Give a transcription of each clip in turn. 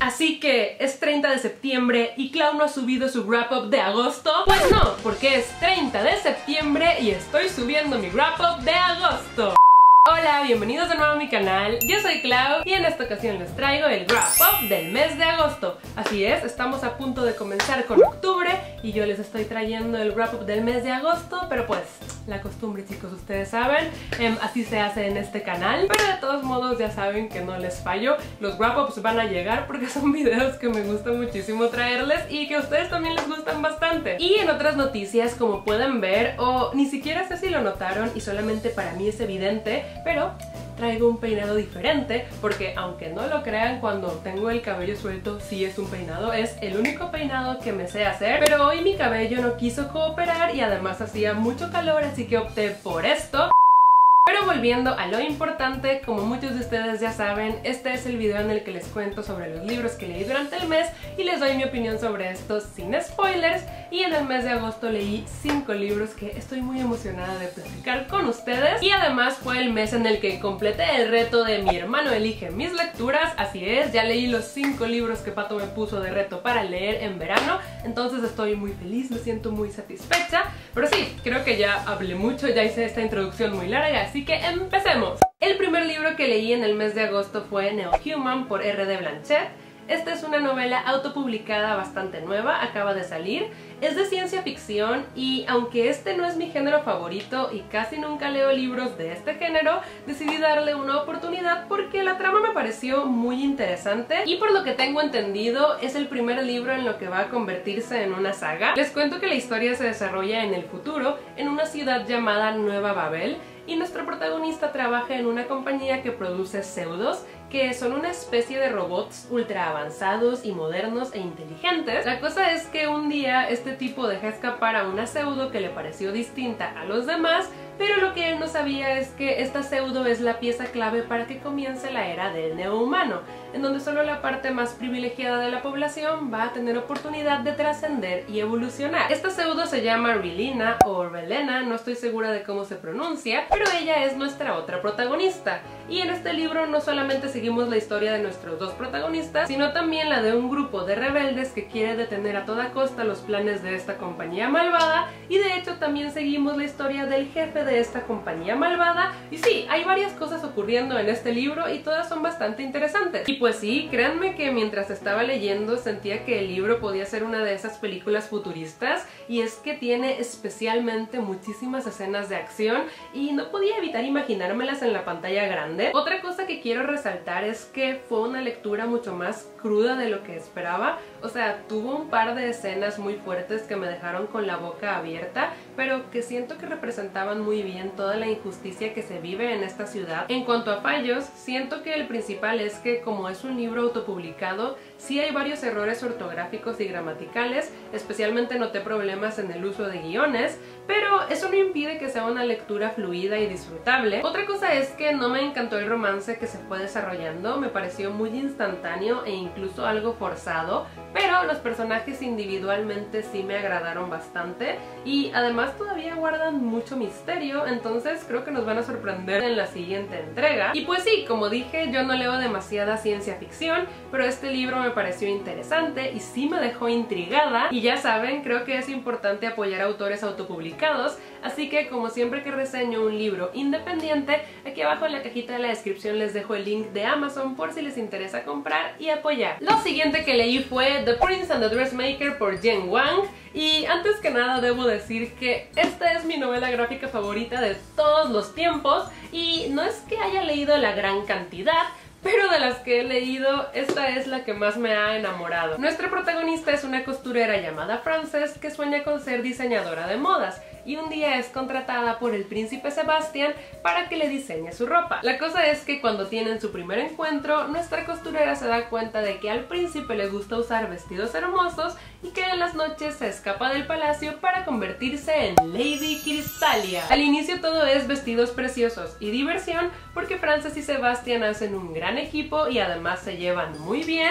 Así que, ¿es 30 de septiembre y Clau no ha subido su wrap-up de agosto? Pues no, porque es 30 de septiembre y estoy subiendo mi wrap-up de agosto. Hola, bienvenidos de nuevo a mi canal, yo soy Clau y en esta ocasión les traigo el wrap-up del mes de agosto. Así es, estamos a punto de comenzar con octubre y yo les estoy trayendo el wrap-up del mes de agosto, pero pues, la costumbre, chicos, ustedes saben, así se hace en este canal. Pero de todos modos ya saben que no les fallo, los wrap-ups van a llegar porque son videos que me gusta muchísimo traerles y que a ustedes también les gustan bastante. Y en otras noticias, como pueden ver, o ni siquiera sé si lo notaron y solamente para mí es evidente, pero traigo un peinado diferente porque aunque no lo crean, cuando tengo el cabello suelto sí es un peinado, es el único peinado que me sé hacer, pero hoy mi cabello no quiso cooperar y además hacía mucho calor, así que opté por esto. Pero volviendo a lo importante, como muchos de ustedes ya saben, este es el video en el que les cuento sobre los libros que leí durante el mes y les doy mi opinión sobre estos sin spoilers. Y en el mes de agosto leí 5 libros que estoy muy emocionada de platicar con ustedes. Y además fue el mes en el que completé el reto de Mi hermano elige mis lecturas. Así es, ya leí los 5 libros que Pato me puso de reto para leer en verano. Entonces estoy muy feliz, me siento muy satisfecha. Pero sí, creo que ya hablé mucho, ya hice esta introducción muy larga, así que empecemos. El primer libro que leí en el mes de agosto fue Neohuman por R.D. Blanchett. Esta es una novela autopublicada bastante nueva, acaba de salir. Es de ciencia ficción y aunque este no es mi género favorito y casi nunca leo libros de este género, decidí darle una oportunidad porque la trama me pareció muy interesante y por lo que tengo entendido es el primer libro en lo que va a convertirse en una saga. Les cuento que la historia se desarrolla en el futuro, en una ciudad llamada Nueva Babel, y nuestro protagonista trabaja en una compañía que produce pseudos, que son una especie de robots ultra avanzados y modernos e inteligentes. La cosa es que un día este tipo deja escapar a una pseudo que le pareció distinta a los demás, pero lo que él no sabía es que esta pseudo es la pieza clave para que comience la era del neohumano, en donde solo la parte más privilegiada de la población va a tener oportunidad de trascender y evolucionar. Esta pseudo se llama Relena o Relena, no estoy segura de cómo se pronuncia, pero ella es nuestra otra protagonista. Y en este libro no solamente seguimos la historia de nuestros dos protagonistas, sino también la de un grupo de rebeldes que quiere detener a toda costa los planes de esta compañía malvada, y de hecho también seguimos la historia del jefe de esta compañía malvada. Y sí, hay varias cosas ocurriendo en este libro y todas son bastante interesantes. Y pues sí, créanme que mientras estaba leyendo sentía que el libro podía ser una de esas películas futuristas, y es que tiene especialmente muchísimas escenas de acción y no podía evitar imaginármelas en la pantalla grande. Otra cosa que quiero resaltar es que fue una lectura mucho más cruda de lo que esperaba. O sea, tuvo un par de escenas muy fuertes que me dejaron con la boca abierta, pero que siento que representaban muy bien toda la injusticia que se vive en esta ciudad. En cuanto a fallos, siento que el principal es que como es un libro autopublicado, sí hay varios errores ortográficos y gramaticales, especialmente noté problemas en el uso de guiones, pero eso no impide que sea una lectura fluida y disfrutable. Otra cosa es que no me encantó el romance que se fue desarrollando, me pareció muy instantáneo e incluso algo forzado, pero los personajes individualmente sí me agradaron bastante y además todavía guardan mucho misterio, entonces creo que nos van a sorprender en la siguiente entrega. Y pues sí, como dije, yo no leo demasiada ciencia ficción, pero este libro me pareció interesante y sí me dejó intrigada, y ya saben, creo que es importante apoyar a autores autopublicados, así que como siempre que reseño un libro independiente, aquí abajo en la cajita de la descripción les dejo el link de Amazon por si les interesa comprar y apoyar. Lo siguiente que leí fue The Prince and the Dressmaker por Jen Wang. Y antes que nada debo decir que esta es mi novela gráfica favorita de todos los tiempos, y no es que haya leído la gran cantidad, pero de las que he leído, esta es la que más me ha enamorado. Nuestra protagonista es una costurera llamada Frances que sueña con ser diseñadora de modas, y un día es contratada por el príncipe Sebastián para que le diseñe su ropa. La cosa es que cuando tienen su primer encuentro, nuestra costurera se da cuenta de que al príncipe le gusta usar vestidos hermosos y que en las noches se escapa del palacio para convertirse en Lady Cristalia. Al inicio todo es vestidos preciosos y diversión porque Frances y Sebastián hacen un gran equipo y además se llevan muy bien,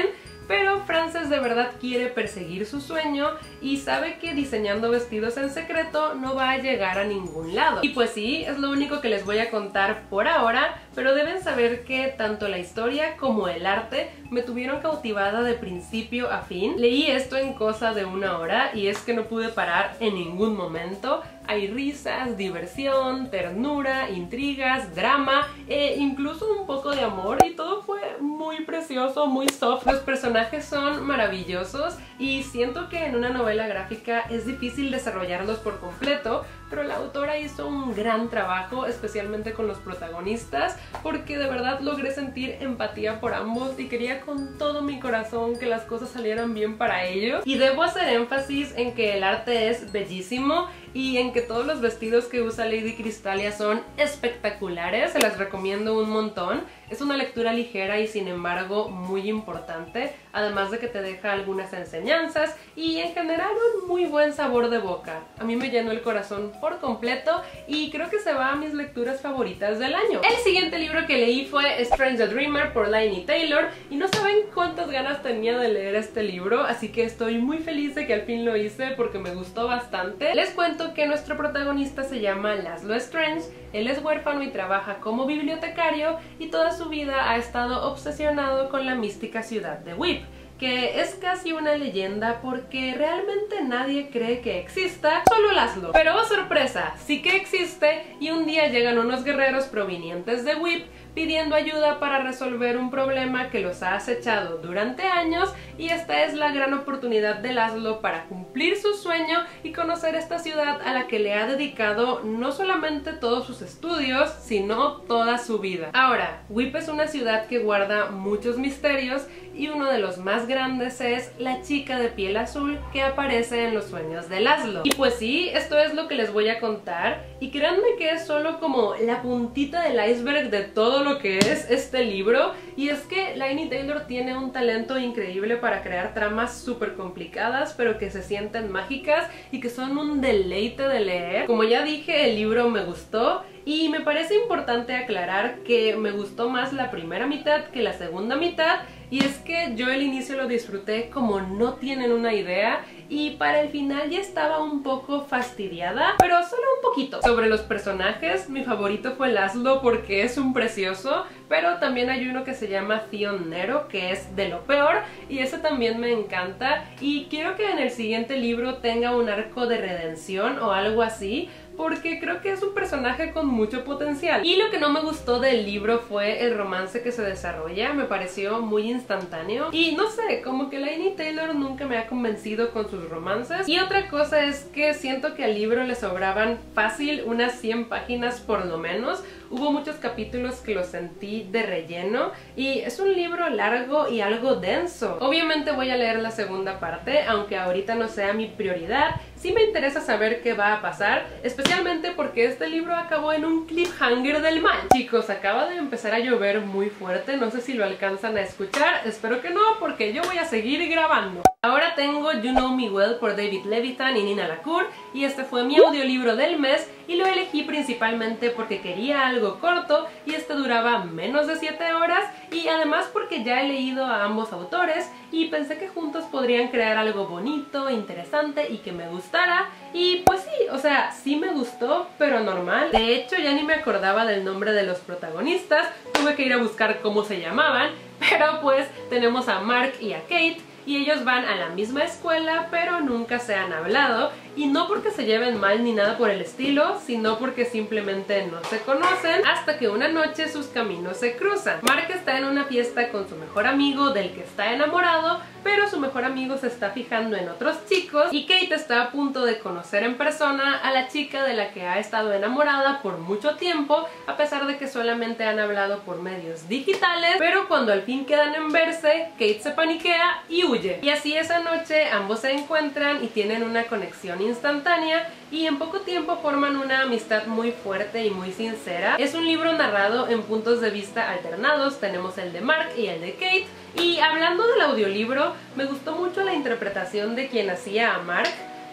pero Frances de verdad quiere perseguir su sueño y sabe que diseñando vestidos en secreto no va a llegar a ningún lado. Y pues sí, es lo único que les voy a contar por ahora, pero deben saber que tanto la historia como el arte me tuvieron cautivada de principio a fin. Leí esto en cosa de 1 hora y es que no pude parar en ningún momento. Hay risas, diversión, ternura, intrigas, drama e incluso un poco de amor, y todo fue muy precioso, muy soft. Los personajes son maravillosos y siento que en una novela gráfica es difícil desarrollarlos por completo, pero la autora hizo un gran trabajo, especialmente con los protagonistas, porque de verdad logré sentir empatía por ambos y quería con todo mi corazón que las cosas salieran bien para ellos. Y debo hacer énfasis en que el arte es bellísimo y en que todos los vestidos que usa Lady Crystallia son espectaculares, se las recomiendo un montón. Es una lectura ligera y sin embargo muy importante, además de que te deja algunas enseñanzas y en general un muy buen sabor de boca. A mí me llenó el corazón por completo y creo que se va a mis lecturas favoritas del año. El siguiente libro que leí fue Strange the Dreamer por Laini Taylor y no saben cuántas ganas tenía de leer este libro, así que estoy muy feliz de que al fin lo hice porque me gustó bastante. Les cuento que nuestro protagonista se llama Laszlo Strange. Él es huérfano y trabaja como bibliotecario y toda su vida ha estado obsesionado con la mística ciudad de Whip, que es casi una leyenda porque realmente nadie cree que exista, solo Laszlo. Pero oh sorpresa, sí que existe, y un día llegan unos guerreros provenientes de Whip pidiendo ayuda para resolver un problema que los ha acechado durante años, y esta es la gran oportunidad de Laszlo para cumplir su sueño y conocer esta ciudad a la que le ha dedicado no solamente todos sus estudios, sino toda su vida. Ahora, Whip es una ciudad que guarda muchos misterios y uno de los más grandes es la chica de piel azul que aparece en los sueños de Laszlo. Y pues sí, esto es lo que les voy a contar, y créanme que es solo como la puntita del iceberg de todo lo que es este libro, y es que Laini Taylor tiene un talento increíble para crear tramas súper complicadas pero que se sienten mágicas y que son un deleite de leer. Como ya dije, el libro me gustó y me parece importante aclarar que me gustó más la primera mitad que la segunda mitad, y es que yo el inicio lo disfruté como no tienen una idea y para el final ya estaba un poco fastidiada, pero solo un poquito. Sobre los personajes, mi favorito fue Laszlo porque es un precioso, pero también hay uno que se llama Theon Nero, que es de lo peor, y ese también me encanta, y quiero que en el siguiente libro tenga un arco de redención o algo así, porque creo que es un personaje con mucho potencial. Y lo que no me gustó del libro fue el romance que se desarrolla, me pareció muy instantáneo y no sé, como que Laini Taylor nunca me ha convencido con sus romances. Y otra cosa es que siento que al libro le sobraban fácil unas 100 páginas por lo menos. Hubo muchos capítulos que los sentí de relleno y es un libro largo y algo denso. Obviamente voy a leer la segunda parte, aunque ahorita no sea mi prioridad. Sí me interesa saber qué va a pasar, especialmente porque este libro acabó en un cliffhanger del mal. Chicos, acaba de empezar a llover muy fuerte, no sé si lo alcanzan a escuchar, espero que no porque yo voy a seguir grabando. Ahora tengo You Know Me Well por David Levitan y Nina LaCour, y este fue mi audiolibro del mes y lo elegí principalmente porque quería algo corto y este duraba menos de 7 horas, y además porque ya he leído a ambos autores y pensé que juntos podrían crear algo bonito, interesante y que me gustara. Y pues sí, o sea, sí me gustó, pero normal. De hecho, ya ni me acordaba del nombre de los protagonistas, tuve que ir a buscar cómo se llamaban, pero pues tenemos a Mark y a Kate, y ellos van a la misma escuela pero nunca se han hablado, y no porque se lleven mal ni nada por el estilo, sino porque simplemente no se conocen hasta que una noche sus caminos se cruzan. Mark está en una fiesta con su mejor amigo del que está enamorado, pero su mejor amigo se está fijando en otros chicos, y Kate está a punto de conocer en persona a la chica de la que ha estado enamorada por mucho tiempo, a pesar de que solamente han hablado por medios digitales. Pero cuando al fin quedan en verse, Kate se paniquea y huye. Y así esa noche ambos se encuentran y tienen una conexión instantánea, y en poco tiempo forman una amistad muy fuerte y muy sincera. Es un libro narrado en puntos de vista alternados, tenemos el de Mark y el de Kate. Y hablando del audiolibro, me gustó mucho la interpretación de quien hacía a Mark.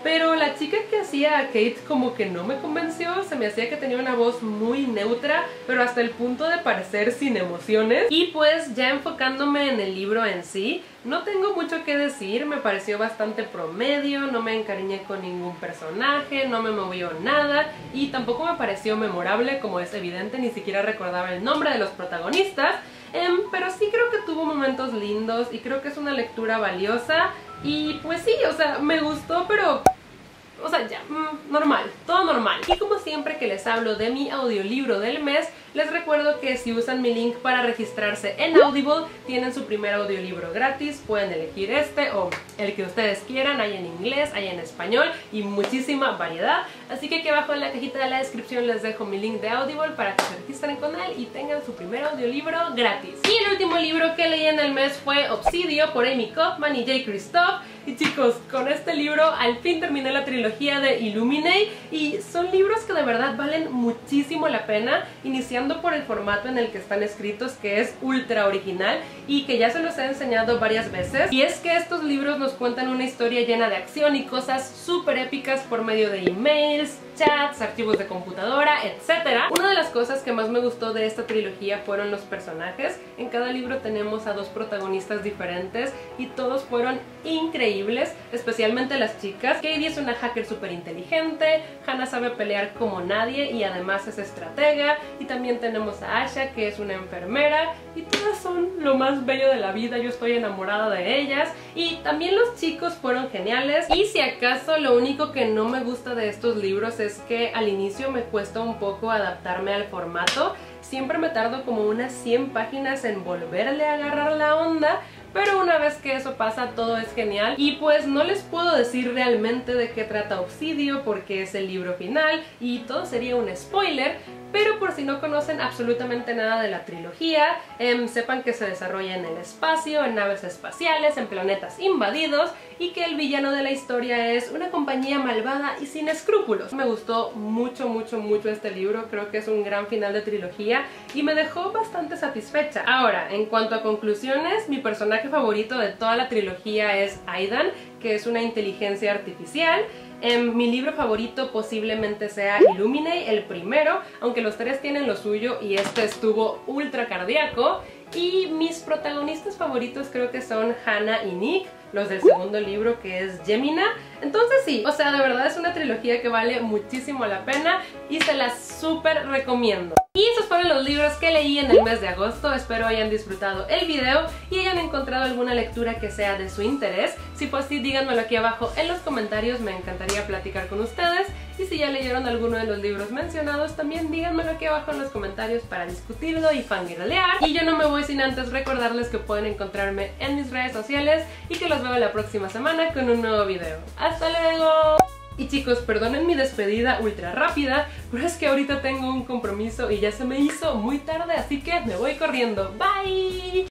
pero la chica que hacía a Kate como que no me convenció, se me hacía que tenía una voz muy neutra, pero hasta el punto de parecer sin emociones. Y pues ya enfocándome en el libro en sí, no tengo mucho que decir, me pareció bastante promedio, no me encariñé con ningún personaje, no me movió nada y tampoco me pareció memorable, como es evidente, ni siquiera recordaba el nombre de los protagonistas, pero sí creo que tuvo momentos lindos y creo que es una lectura valiosa y pues sí, o sea, me gustó, pero... o sea, ya, normal, todo normal. Y como siempre que les hablo de mi audiolibro del mes, les recuerdo que si usan mi link para registrarse en Audible, tienen su primer audiolibro gratis, pueden elegir este o el que ustedes quieran, hay en inglés, hay en español y muchísima variedad. Así que aquí abajo en la cajita de la descripción les dejo mi link de Audible para que se registren con él y tengan su primer audiolibro gratis. Y el último libro que leí en el mes fue Obsidio por Amy Kaufman y Jay Kristoff. Y chicos, con este libro al fin terminé la trilogía de Illuminae y son libros que de verdad valen muchísimo la pena, iniciando por el formato en el que están escritos, que es ultra original y que ya se los he enseñado varias veces. Y es que estos libros nos cuentan una historia llena de acción y cosas súper épicas por medio de emails, chats, archivos de computadora, etc. Una de las cosas que más me gustó de esta trilogía fueron los personajes. En cada libro tenemos a dos protagonistas diferentes y todos fueron increíbles, especialmente las chicas. Katie es una hacker súper inteligente, Hannah sabe pelear como nadie y además es estratega, y también tenemos a Asha, que es una enfermera, y todas son lo más bello de la vida, yo estoy enamorada de ellas. Y también los chicos fueron geniales, y si acaso lo único que no me gusta de estos libros es que al inicio me cuesta un poco adaptarme al formato. Siempre me tardo como unas 100 páginas en volverle a agarrar la onda, pero una vez que eso pasa todo es genial. Y pues no les puedo decir realmente de qué trata Obsidio porque es el libro final y todo sería un spoiler, pero por si no conocen absolutamente nada de la trilogía, sepan que se desarrolla en el espacio, en naves espaciales, en planetas invadidos, y que el villano de la historia es una compañía malvada y sin escrúpulos. Me gustó mucho, mucho, mucho este libro, creo que es un gran final de trilogía y me dejó bastante satisfecha. Ahora, en cuanto a conclusiones, mi personaje favorito de toda la trilogía es Aidan, que es una inteligencia artificial. Mi libro favorito posiblemente sea Illuminae, el primero, aunque los tres tienen lo suyo y este estuvo ultra cardíaco. Y mis protagonistas favoritos creo que son Hannah y Nick, los del segundo libro que es Gemina. Entonces sí, o sea, de verdad es una trilogía que vale muchísimo la pena y se la súper recomiendo. Y esos fueron los libros que leí en el mes de agosto, espero hayan disfrutado el video y hayan encontrado alguna lectura que sea de su interés. Si fue así, díganmelo aquí abajo en los comentarios, me encantaría platicar con ustedes. Y si ya leyeron alguno de los libros mencionados, también díganmelo aquí abajo en los comentarios para discutirlo y fangirlear. Y yo no me voy sin antes recordarles que pueden encontrarme en mis redes sociales y que los veo la próxima semana con un nuevo video. ¡Hasta luego! Y chicos, perdonen mi despedida ultra rápida, pero es que ahorita tengo un compromiso y ya se me hizo muy tarde, así que me voy corriendo. ¡Bye!